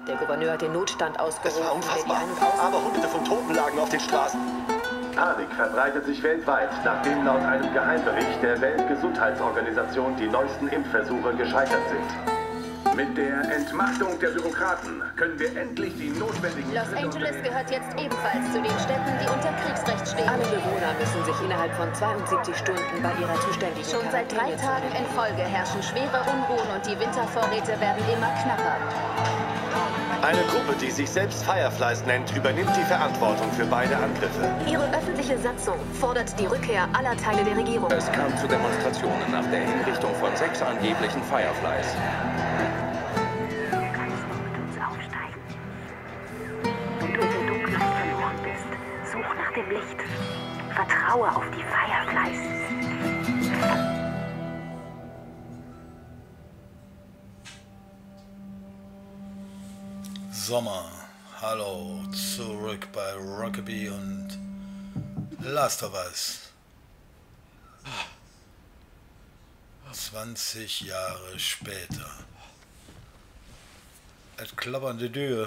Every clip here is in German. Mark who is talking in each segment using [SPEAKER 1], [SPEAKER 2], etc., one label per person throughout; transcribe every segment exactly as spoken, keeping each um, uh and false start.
[SPEAKER 1] Der Gouverneur hat den Notstand ausgerufen.
[SPEAKER 2] Es war unfassbar,
[SPEAKER 1] der die Ein- und Aus-
[SPEAKER 2] aber hunderte von Toten lagen auf den Straßen.
[SPEAKER 3] Panik verbreitet sich weltweit, nachdem laut einem Geheimbericht der Weltgesundheitsorganisation die neuesten Impfversuche gescheitert sind. Mit der Entmachtung der Bürokraten können wir endlich die notwendigen...
[SPEAKER 4] Los Angeles gehört jetzt ebenfalls zu den Städten, die unter Kriegsrecht stehen.
[SPEAKER 1] Alle Bewohner müssen sich innerhalb von zweiundsiebzig Stunden bei ihrer zuständigen
[SPEAKER 4] Schon seit drei
[SPEAKER 1] Quarantäne
[SPEAKER 4] Tagen in Folge herrschen schwere Unruhen und die Wintervorräte werden immer knapper.
[SPEAKER 2] Eine Gruppe, die sich selbst Fireflies nennt, übernimmt die Verantwortung für beide Angriffe.
[SPEAKER 5] Ihre öffentliche Satzung fordert die Rückkehr aller Teile der Regierung.
[SPEAKER 6] Es kam zu Demonstrationen nach der Hinrichtung von sechs angeblichen Fireflies.
[SPEAKER 5] Wenn du in der Dunkelheit verloren bist, such nach dem Licht. Vertraue auf die Fireflies.
[SPEAKER 7] Sommer, hallo, zurück bei Rockaby und Last of Us. zwanzig Jahre später. Et klappernde Tür.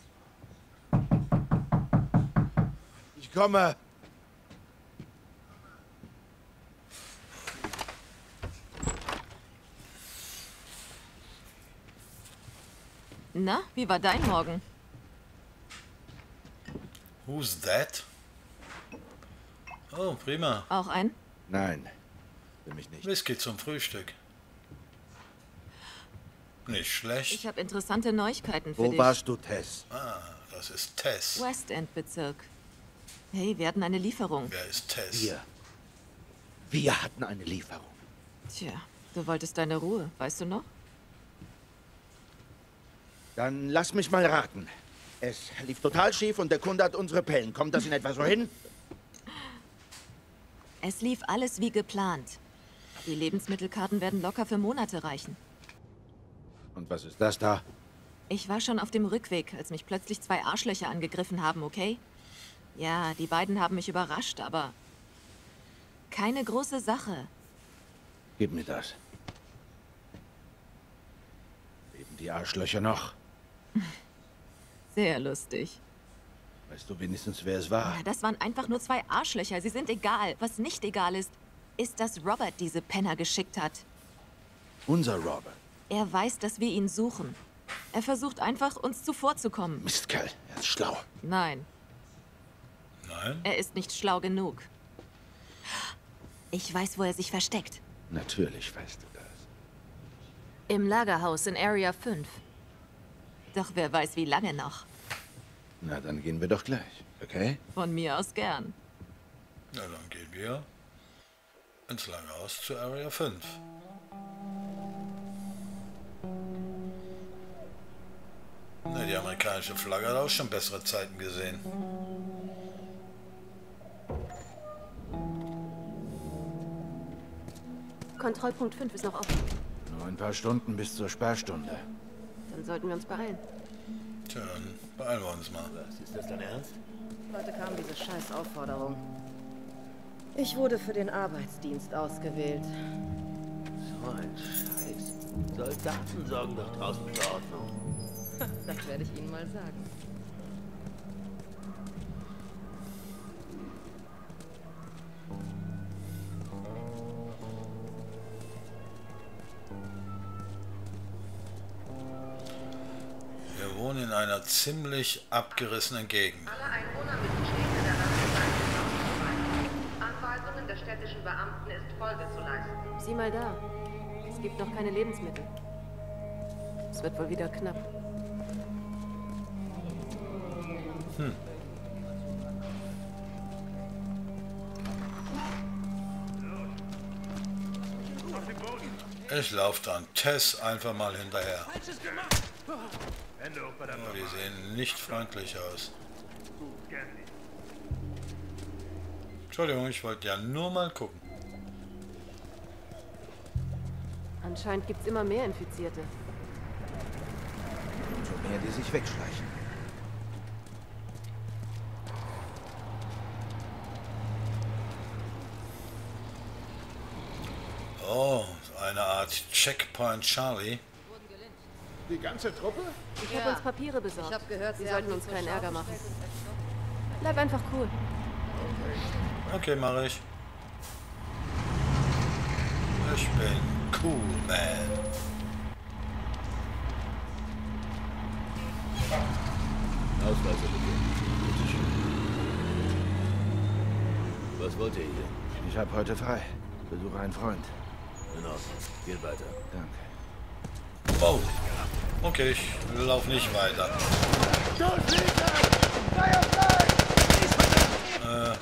[SPEAKER 8] Ich komme.
[SPEAKER 9] Na, wie war dein Morgen?
[SPEAKER 7] Who's that? Oh, prima.
[SPEAKER 9] Auch ein?
[SPEAKER 8] Nein, für mich nicht.
[SPEAKER 7] Whisky zum Frühstück. Nicht schlecht.
[SPEAKER 9] Ich habe interessante Neuigkeiten für
[SPEAKER 8] Wo
[SPEAKER 9] dich.
[SPEAKER 8] warst du, Tess?
[SPEAKER 7] Ah, das ist Tess.
[SPEAKER 9] West End Bezirk. Hey, wir hatten eine Lieferung.
[SPEAKER 7] Wer ist Tess?
[SPEAKER 8] Wir. Wir hatten eine Lieferung.
[SPEAKER 9] Tja, du wolltest deine Ruhe, weißt du noch?
[SPEAKER 8] Dann lass mich mal raten. Es lief total schief und der Kunde hat unsere Pellen. Kommt das in etwa so hin?
[SPEAKER 9] Es lief alles wie geplant. Die Lebensmittelkarten werden locker für Monate reichen.
[SPEAKER 8] Und was ist das da?
[SPEAKER 9] Ich war schon auf dem Rückweg, als mich plötzlich zwei Arschlöcher angegriffen haben, okay? Ja, die beiden haben mich überrascht, aber keine große Sache.
[SPEAKER 8] Gib mir das. Leben die Arschlöcher noch?
[SPEAKER 9] Sehr lustig.
[SPEAKER 8] Weißt du wenigstens, wer es war?
[SPEAKER 9] Ja, das waren einfach nur zwei Arschlöcher. Sie sind egal. Was nicht egal ist, ist, dass Robert diese Penner geschickt hat.
[SPEAKER 8] Unser Robert.
[SPEAKER 9] Er weiß, dass wir ihn suchen. Er versucht einfach, uns zuvorzukommen.
[SPEAKER 8] Mistkerl, er ist schlau.
[SPEAKER 9] Nein,
[SPEAKER 7] Nein?
[SPEAKER 9] er ist nicht schlau genug. Ich weiß, wo er sich versteckt.
[SPEAKER 8] Natürlich weißt du das.
[SPEAKER 9] Im Lagerhaus in Area fünf. Doch wer weiß, wie lange noch.
[SPEAKER 8] Na, dann gehen wir doch gleich, okay?
[SPEAKER 9] Von mir aus gern.
[SPEAKER 7] Na, dann gehen wir ins Lagerhaus zu Area fünf. Na, die amerikanische Flagge hat auch schon bessere Zeiten gesehen.
[SPEAKER 5] Kontrollpunkt fünf ist noch offen.
[SPEAKER 8] Nur ein paar Stunden bis zur Sperrstunde.
[SPEAKER 5] Dann sollten wir uns beeilen.
[SPEAKER 7] Tja, dann beeilen wir uns mal.
[SPEAKER 2] Was, ist das dein Ernst?
[SPEAKER 5] Heute kam diese scheiß Aufforderung. Ich wurde für den Arbeitsdienst ausgewählt.
[SPEAKER 2] So ein Scheiß. Soldaten sorgen doch draußen für Ordnung.
[SPEAKER 5] Das werde ich Ihnen mal sagen.
[SPEAKER 7] Wir wohnen in einer ziemlich abgerissenen Gegend.
[SPEAKER 10] Alle Einwohner müssen stets in der Lage sein, Anweisungen der städtischen Beamten ist Folge zu leisten.
[SPEAKER 5] Sieh mal da. Es gibt noch keine Lebensmittel. Es wird wohl wieder knapp.
[SPEAKER 7] Hm. Ich laufe dann Tess einfach mal hinterher. Oh, die sehen nicht freundlich aus. Entschuldigung, ich wollte ja nur mal gucken.
[SPEAKER 5] Anscheinend gibt es immer mehr Infizierte.
[SPEAKER 8] Umso mehr, die sich wegschleichen.
[SPEAKER 7] Oh, eine Art Checkpoint Charlie.
[SPEAKER 8] Die ganze Truppe?
[SPEAKER 11] Ich habe uns Papiere besorgt.
[SPEAKER 10] Ich habe gehört,
[SPEAKER 11] Sie
[SPEAKER 10] Sie
[SPEAKER 11] sollten
[SPEAKER 10] haben
[SPEAKER 11] uns
[SPEAKER 10] die
[SPEAKER 11] keinen
[SPEAKER 10] zur
[SPEAKER 11] Ärger
[SPEAKER 10] Schau
[SPEAKER 11] machen.
[SPEAKER 10] gestellt und erstochen.
[SPEAKER 11] Bleib einfach cool.
[SPEAKER 7] Okay, mache ich. Ich bin cool, man.
[SPEAKER 12] Ausweise bitte. Bitte schön. Was wollt ihr hier?
[SPEAKER 8] Ich habe heute frei. Besuche einen Freund.
[SPEAKER 12] In Ordnung. Geht weiter.
[SPEAKER 8] Danke.
[SPEAKER 7] Oh. Okay, ich lauf nicht weiter. Äh.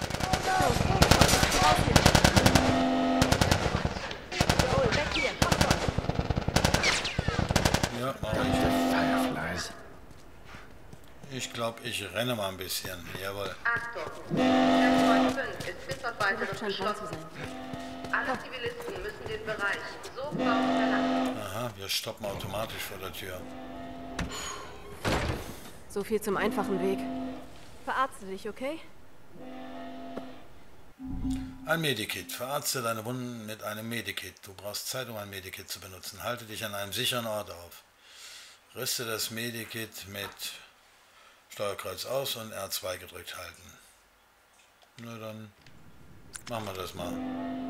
[SPEAKER 7] Ja, mach ich.
[SPEAKER 8] Fireflies.
[SPEAKER 7] Ich glaube, ich renne mal ein bisschen. Jawohl.
[SPEAKER 10] Achtung! Checkpoint fünf ist bis auf weiteres geschlossen. Alle Zivilisten müssen den Bereich sofort verlassen.
[SPEAKER 7] Aha, wir stoppen automatisch vor der Tür.
[SPEAKER 11] So viel zum einfachen Weg. Verarzte dich, okay?
[SPEAKER 7] Ein Medikit. Verarzte deine Wunden mit einem Medikit. Du brauchst Zeit, um ein Medikit zu benutzen. Halte dich an einem sicheren Ort auf. Rüste das Medikit mit Steuerkreuz aus und R zwei gedrückt halten. Na dann machen wir das mal.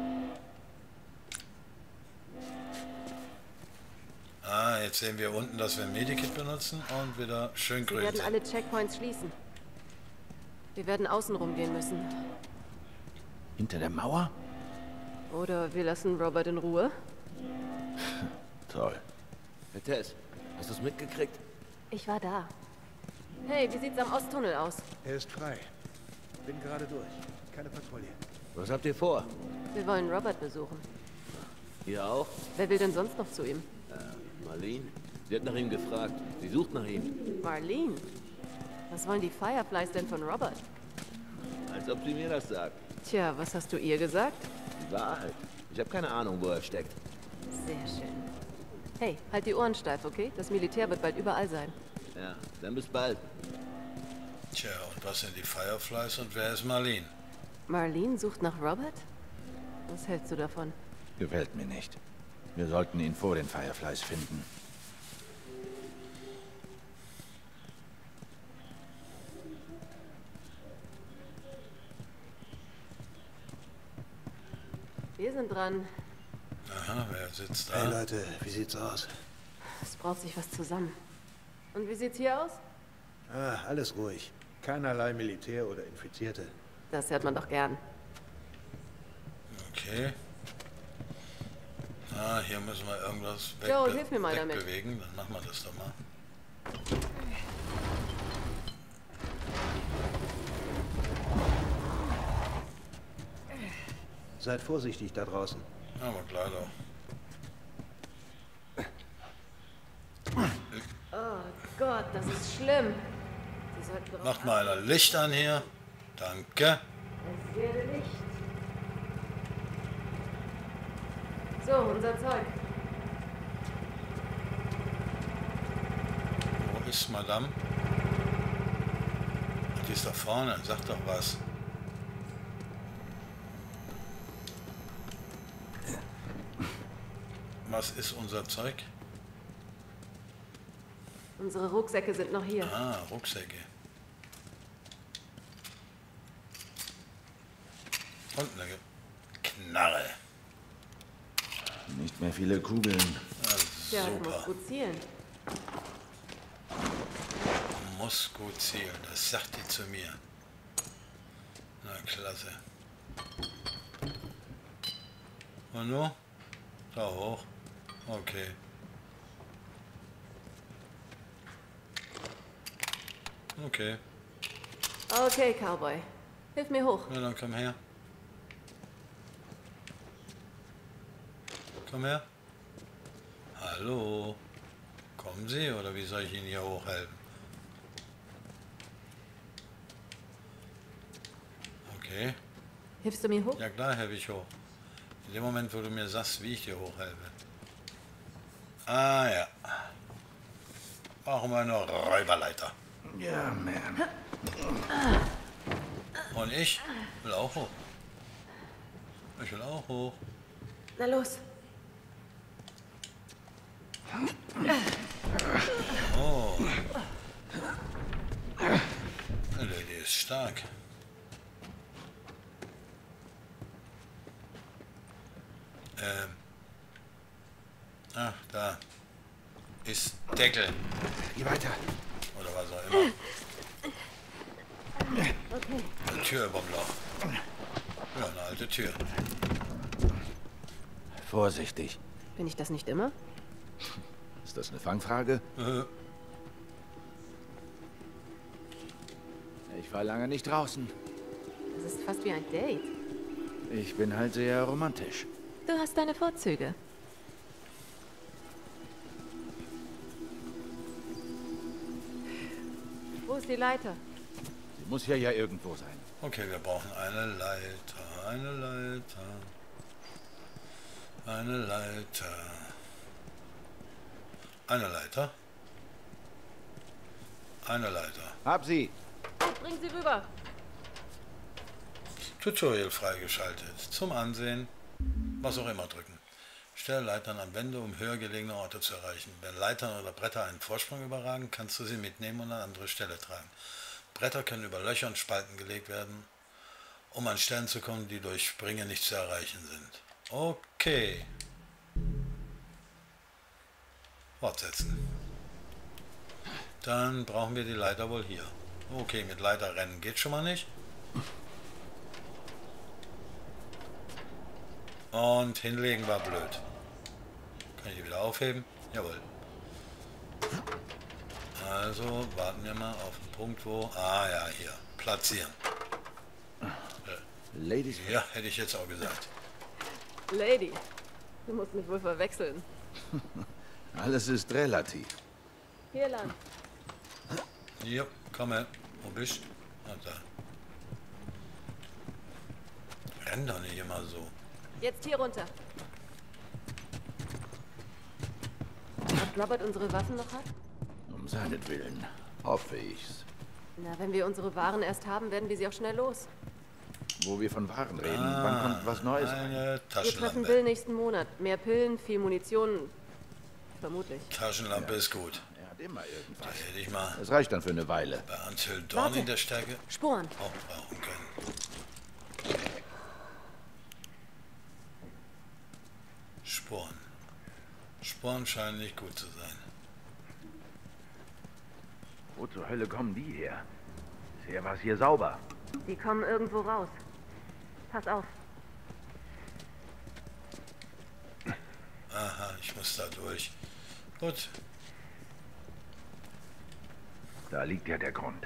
[SPEAKER 7] Ah, jetzt sehen wir unten, dass wir ein Medikit benutzen und wieder schön grün
[SPEAKER 11] Wir werden
[SPEAKER 7] sind.
[SPEAKER 11] alle Checkpoints schließen. Wir werden außen rumgehen müssen.
[SPEAKER 8] Hinter der Mauer?
[SPEAKER 11] Oder wir lassen Robert in Ruhe.
[SPEAKER 8] Toll.
[SPEAKER 12] Herr Tess, hast du es mitgekriegt?
[SPEAKER 11] Ich war da. Hey, wie sieht's am Osttunnel aus?
[SPEAKER 13] Er ist frei. Bin gerade durch. Keine Patrouille.
[SPEAKER 12] Was habt ihr vor?
[SPEAKER 11] Wir wollen Robert besuchen.
[SPEAKER 12] Ihr auch?
[SPEAKER 11] Wer will denn sonst noch zu ihm?
[SPEAKER 12] Äh, Marlene? Sie hat nach ihm gefragt. Sie sucht nach ihm.
[SPEAKER 11] Marlene? Was wollen die Fireflies denn von Robert?
[SPEAKER 12] Als ob sie mir das sagt.
[SPEAKER 11] Tja, was hast du ihr gesagt?
[SPEAKER 12] Die Wahrheit. Ich habe keine Ahnung, wo er steckt.
[SPEAKER 11] Sehr schön. Hey, halt die Ohren steif, okay? Das Militär wird bald überall sein.
[SPEAKER 12] Ja, dann bis bald.
[SPEAKER 7] Tja, und was sind die Fireflies und wer ist Marlene?
[SPEAKER 11] Marlene sucht nach Robert? Was hältst du davon?
[SPEAKER 8] Gefällt mir nicht. Wir sollten ihn vor den Fireflies finden.
[SPEAKER 11] Wir sind dran.
[SPEAKER 7] Aha, wer sitzt da?
[SPEAKER 13] Hey Leute, wie sieht's aus?
[SPEAKER 11] Es braut sich was zusammen. Und wie sieht's hier aus?
[SPEAKER 13] Ah, alles ruhig. Keinerlei Militär oder Infizierte.
[SPEAKER 11] Das hört man doch gern.
[SPEAKER 7] Okay. Ah, hier müssen wir irgendwas weg
[SPEAKER 11] Joel, hilf mir mal damit.
[SPEAKER 7] wegbewegen. Dann machen wir das doch mal.
[SPEAKER 13] Seid vorsichtig da draußen.
[SPEAKER 7] Aber klar doch.
[SPEAKER 11] Oh Gott, das ist schlimm. Sie sollten drauf
[SPEAKER 7] Macht mal ein Licht an hier. Danke.
[SPEAKER 11] Es werde Licht. So, unser Zeug.
[SPEAKER 7] Wo ist Madame? Die ist da vorne. Sag doch was. Was ist unser Zeug?
[SPEAKER 11] Unsere Rucksäcke sind noch hier.
[SPEAKER 7] Ah, Rucksäcke. Und eine Knarre.
[SPEAKER 8] Nicht mehr viele Kugeln.
[SPEAKER 11] Ja, du
[SPEAKER 7] Super.
[SPEAKER 11] musst gut zielen.
[SPEAKER 7] Muss gut zielen, das sagt die zu mir. Na, klasse. Und nun? Da hoch. Okay. Okay.
[SPEAKER 11] Okay, Cowboy. Hilf mir hoch.
[SPEAKER 7] Na dann komm her. Komm her. Hallo. Kommen Sie oder wie soll ich Ihnen hier hochhelfen? Okay.
[SPEAKER 11] Hilfst du mir hoch?
[SPEAKER 7] Ja klar, helfe ich hoch. In dem Moment, wo du mir sagst, wie ich dir hochhelfe. Ah ja. Brauchen wir eine Räuberleiter.
[SPEAKER 8] Ja, man.
[SPEAKER 7] Und ich will auch hoch. Ich will auch hoch.
[SPEAKER 11] Na los.
[SPEAKER 7] stark. Ähm. Ah, da. Ist Deckel.
[SPEAKER 8] Geh weiter.
[SPEAKER 7] Oder was auch immer.
[SPEAKER 11] Okay.
[SPEAKER 7] Eine Tür überm Loch. Ja, eine alte Tür.
[SPEAKER 8] Vorsichtig.
[SPEAKER 11] Bin ich das nicht immer?
[SPEAKER 8] Ist das eine Fangfrage?
[SPEAKER 7] Äh.
[SPEAKER 8] Ich war lange nicht draußen.
[SPEAKER 11] Das ist fast wie ein Date.
[SPEAKER 8] Ich bin halt sehr romantisch.
[SPEAKER 9] Du hast deine Vorzüge.
[SPEAKER 11] Wo ist die Leiter?
[SPEAKER 8] Sie muss hier ja irgendwo sein.
[SPEAKER 7] Okay, wir brauchen eine Leiter, eine Leiter, eine Leiter, eine Leiter, eine Leiter.
[SPEAKER 8] Hab sie!
[SPEAKER 11] Bring sie rüber!
[SPEAKER 7] Tutorial freigeschaltet. Zum Ansehen, was auch immer drücken. Stelle Leitern an Wände, um höher gelegene Orte zu erreichen. Wenn Leitern oder Bretter einen Vorsprung überragen, kannst du sie mitnehmen und an eine andere Stelle tragen. Bretter können über Löcher und Spalten gelegt werden, um an Stellen zu kommen, die durch Springen nicht zu erreichen sind. Okay. Fortsetzen. Dann brauchen wir die Leiter wohl hier. Okay, mit Leiter rennen geht schon mal nicht. Und hinlegen war blöd. Kann ich die wieder aufheben? Jawohl. Also warten wir mal auf den Punkt, wo... Ah ja, hier. Platzieren.
[SPEAKER 8] Ladies.
[SPEAKER 7] Ja, hätte ich jetzt auch gesagt.
[SPEAKER 11] Lady, du musst mich wohl verwechseln.
[SPEAKER 8] Alles ist relativ.
[SPEAKER 11] Hier lang.
[SPEAKER 7] Ja, komm her. Wo bist du? Ah, da. Renn doch nicht immer so.
[SPEAKER 11] Jetzt hier runter. Ob Robert unsere Waffen noch hat?
[SPEAKER 8] Um seinetwillen hoffe ich's.
[SPEAKER 11] Na, wenn wir unsere Waren erst haben, werden wir sie auch schnell los.
[SPEAKER 8] Wo wir von Waren reden,
[SPEAKER 7] Ah,
[SPEAKER 8] wann kommt was Neues?
[SPEAKER 7] Eine
[SPEAKER 11] Wir treffen
[SPEAKER 7] Taschenlampe.
[SPEAKER 11] Bill nächsten Monat. Mehr Pillen, viel Munition. Vermutlich.
[SPEAKER 7] Taschenlampe ist gut.
[SPEAKER 8] Er hat immer irgendwas.
[SPEAKER 7] Da hätte ich mal
[SPEAKER 8] Das reicht dann für eine Weile.
[SPEAKER 7] bei Until Dawn in der Stärke
[SPEAKER 11] Sporen.
[SPEAKER 7] auch brauchen können. Sporen. Sporen scheinen nicht gut zu sein.
[SPEAKER 3] Wo zur Hölle kommen die her? Bisher war es hier sauber.
[SPEAKER 11] Die kommen irgendwo raus. Pass auf.
[SPEAKER 7] Aha, ich muss da durch. Gut.
[SPEAKER 3] Da liegt ja der Grund.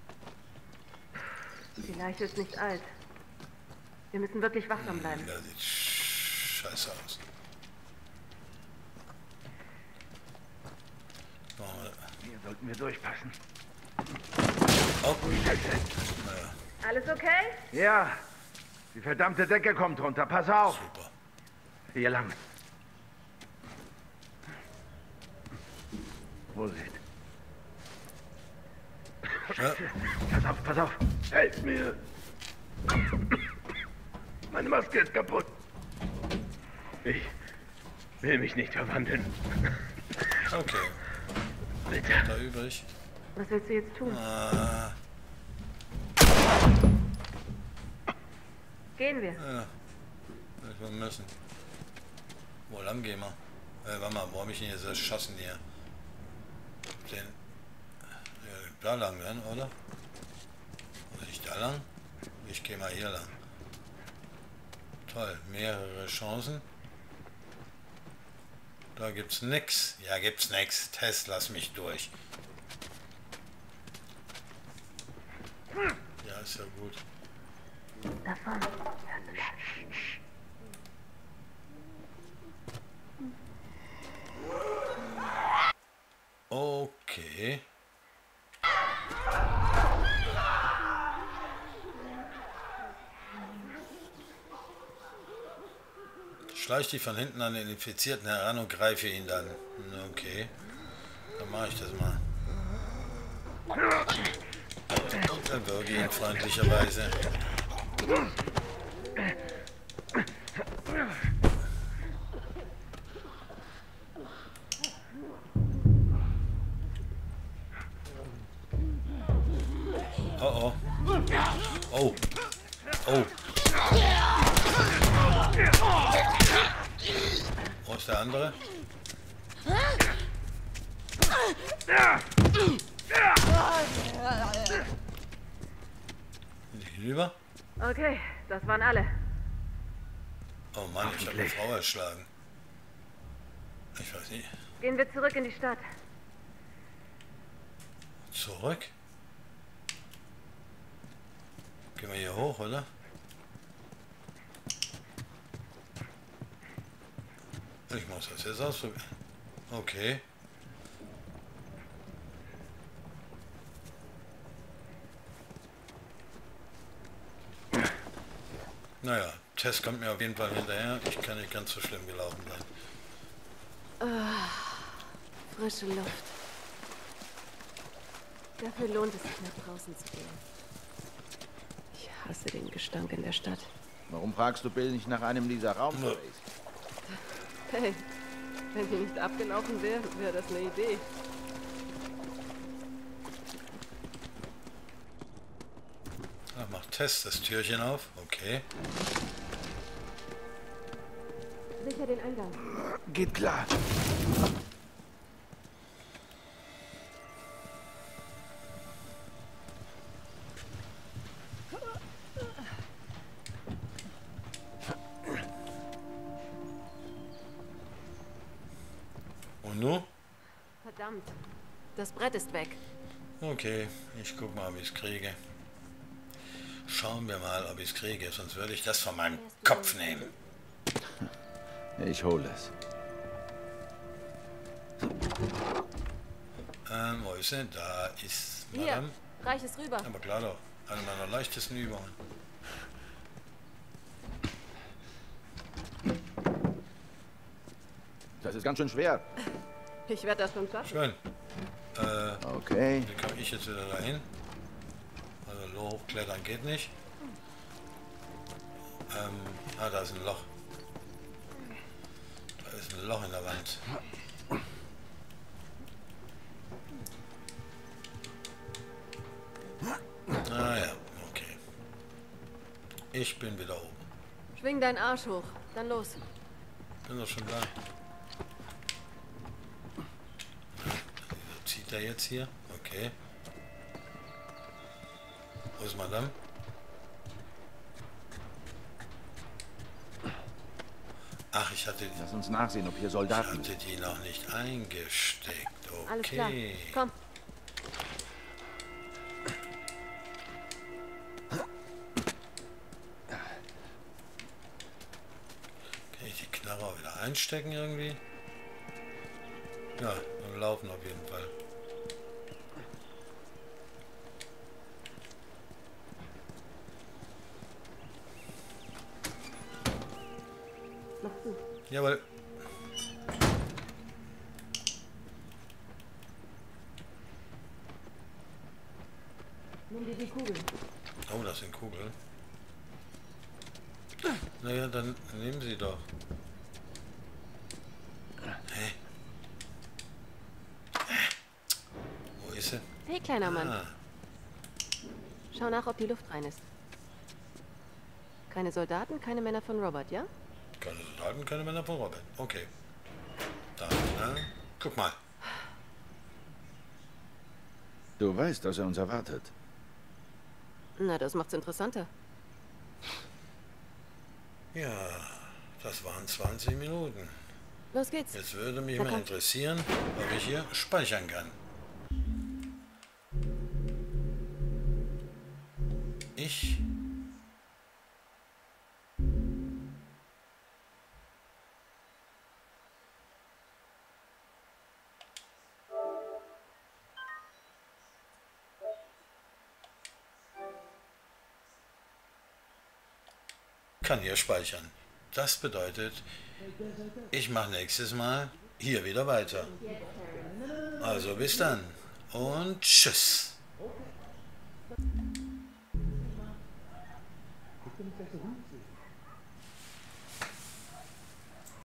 [SPEAKER 11] Die Leiche ist nicht alt. Wir müssen wirklich wachsam bleiben.
[SPEAKER 7] Ja, sieht scheiße aus.
[SPEAKER 3] Hier sollten wir durchpassen.
[SPEAKER 7] Oh.
[SPEAKER 11] Alles okay?
[SPEAKER 3] Ja, die verdammte Decke kommt runter. Pass auf.
[SPEAKER 7] Super.
[SPEAKER 3] Hier lang. Vorsicht.
[SPEAKER 7] Ja.
[SPEAKER 3] Pass auf, pass auf. Helft mir. Meine Maske ist kaputt. Ich will mich nicht verwandeln.
[SPEAKER 7] Okay.
[SPEAKER 3] Bitte.
[SPEAKER 7] Da übrig.
[SPEAKER 11] Was willst du jetzt tun?
[SPEAKER 7] Ah,
[SPEAKER 11] Gehen wir.
[SPEAKER 7] ja. Wir müssen. Wo lang gehen wir? Äh, warte mal, wo habe ich denn jetzt erschossen hier? Den. Ja, da lang dann, oder? Muss ich da lang? Ich gehe mal hier lang. Toll, mehrere Chancen. Da gibt's nix. Ja, gibt's nix. Test, lass mich durch. Ja, ist ja gut.
[SPEAKER 5] Davon.
[SPEAKER 7] Okay. Schleich dich von hinten an den Infizierten heran und greife ihn dann. Okay. Dann mache ich das mal. Und erwürge ihn freundlicherweise. Oh oh. Oh. Oh. Wo ist der andere? Hinüber?
[SPEAKER 11] Okay, das waren alle.
[SPEAKER 7] Oh Mann, ich habe eine Frau erschlagen. Ich weiß nicht.
[SPEAKER 11] Gehen wir zurück in die Stadt.
[SPEAKER 7] Zurück? Gehen wir hier hoch, oder? Ich muss das jetzt ausprobieren. Okay. Naja, Tess kommt mir auf jeden Fall hinterher. Ich kann nicht ganz so schlimm gelaufen sein.
[SPEAKER 11] Oh, frische Luft. Dafür lohnt es sich, nach draußen zu gehen. Ich hasse den Gestank in der Stadt.
[SPEAKER 8] Warum fragst du Bill nicht nach einem dieser Raumsprays?
[SPEAKER 11] Hey, wenn die nicht abgelaufen wäre, wäre das eine Idee.
[SPEAKER 7] Ach, macht Tess das Türchen auf. Okay.
[SPEAKER 11] Sicher den Eingang.
[SPEAKER 8] Geht klar.
[SPEAKER 7] Und nun?
[SPEAKER 11] Verdammt, das Brett ist weg.
[SPEAKER 7] Okay, ich guck mal, ob ich es kriege. Schauen wir mal, ob ich es kriege, sonst würde ich das von meinem Kopf nehmen.
[SPEAKER 8] Ich hole es.
[SPEAKER 7] Ähm, wo ist sie? Da ist
[SPEAKER 11] Hier,
[SPEAKER 7] Madame.
[SPEAKER 11] reich es rüber.
[SPEAKER 7] Aber klar doch, eine meiner leichtesten Übungen.
[SPEAKER 8] Das ist ganz schön schwer.
[SPEAKER 11] Ich werde das schon schaffen.
[SPEAKER 7] Schön. Äh,
[SPEAKER 8] okay.
[SPEAKER 7] Wie komme ich jetzt wieder dahin? Also hochklettern geht nicht. Ähm, ah, da ist ein Loch. Da ist ein Loch in der Wand. Ah ja, okay. Ich bin wieder oben.
[SPEAKER 11] Schwing deinen Arsch hoch, dann los.
[SPEAKER 7] Bin doch schon da. Zieht er jetzt hier? Okay. Wo ist Madame? Ach, ich hatte die...
[SPEAKER 8] Lass uns nachsehen, ob hier Soldaten...
[SPEAKER 7] Ich hatte die noch nicht eingesteckt. Okay.
[SPEAKER 11] Alles klar. Komm.
[SPEAKER 7] Kann ich die Knarre auch wieder einstecken irgendwie? Ja, und laufen auf jeden Fall.
[SPEAKER 11] Mach du.
[SPEAKER 7] Jawohl.
[SPEAKER 11] Nimm dir die Kugeln.
[SPEAKER 7] Oh, das sind Kugeln. Naja, dann nehmen Sie doch. Hä? Wo ist sie?
[SPEAKER 11] Hey, kleiner Mann.
[SPEAKER 7] Ah,
[SPEAKER 11] Schau nach, ob die Luft rein ist. Keine Soldaten, keine Männer von Robert, ja?
[SPEAKER 7] keine Soldaten, keine Männer von Robert. Okay. Dann, äh, guck mal.
[SPEAKER 8] Du weißt, dass er uns erwartet.
[SPEAKER 11] Na, das macht's interessanter.
[SPEAKER 7] Ja, das waren zwanzig Minuten.
[SPEAKER 11] Los geht's.
[SPEAKER 7] Jetzt würde mich
[SPEAKER 11] Na,
[SPEAKER 7] mal
[SPEAKER 11] komm.
[SPEAKER 7] interessieren, ob ich hier speichern kann. Ich kann hier speichern. Das bedeutet, ich mache nächstes Mal hier wieder weiter. Also bis dann und tschüss.